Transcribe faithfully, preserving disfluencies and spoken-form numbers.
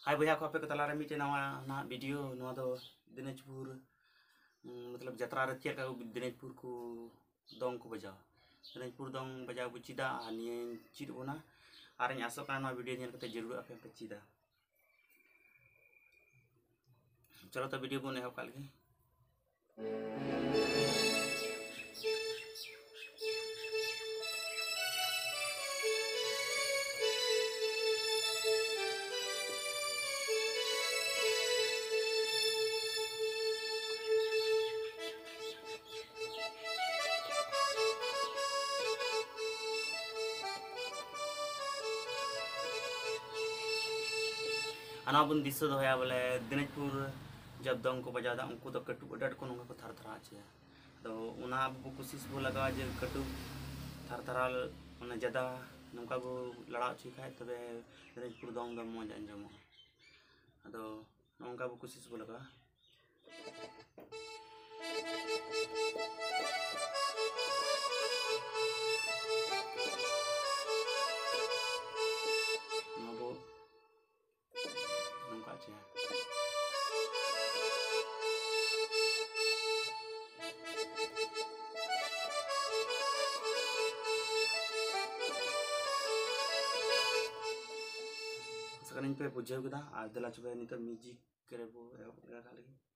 हाय भैया को आपे को तलारे मिटे नवा ना वीडियो नवा दो दिनाजपुर मतलब जत्रा रतिया का दिनाजपुर को दोंग को बजाओ दिनाजपुर दोंग बजाओ को चिदा निये चिद बोना आर आसो का नवा वीडियो नेल कते जरूर आपे पे चिदा। चलो तो वीडियो बने एहब काल गे। अना बन दिसो दोया बोले दिनाजपुर जब दंग को बजादा उनको तो कटु अडट को नंगा को थर थरा चे तो उना बो कोशिश बो लगा जे कटु थर थराल उना जदा नंका बो लड़ा ची खाए तबे दिनाजपुर दंग द मौज अंजमो अदो नंका बो कोशिश बो लगा। sekarang pe बुझे कदा आदला चबे नित म्यूजिक करे बो एगा खाली